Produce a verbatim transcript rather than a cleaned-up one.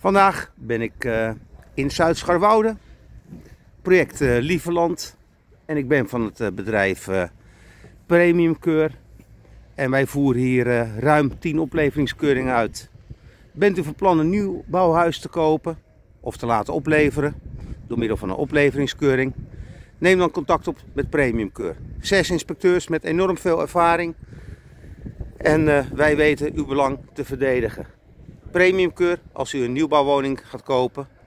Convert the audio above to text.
Vandaag ben ik uh, in Zuid-Scharwoude, project uh, Lieveland, en ik ben van het uh, bedrijf uh, Premium Keur. En wij voeren hier uh, ruim tien opleveringskeuringen uit. Bent u van plan een nieuw bouwhuis te kopen of te laten opleveren door middel van een opleveringskeuring? Neem dan contact op met Premium Keur. Zes inspecteurs met enorm veel ervaring en uh, wij weten uw belang te verdedigen. Premium Keur als u een nieuwbouwwoning gaat kopen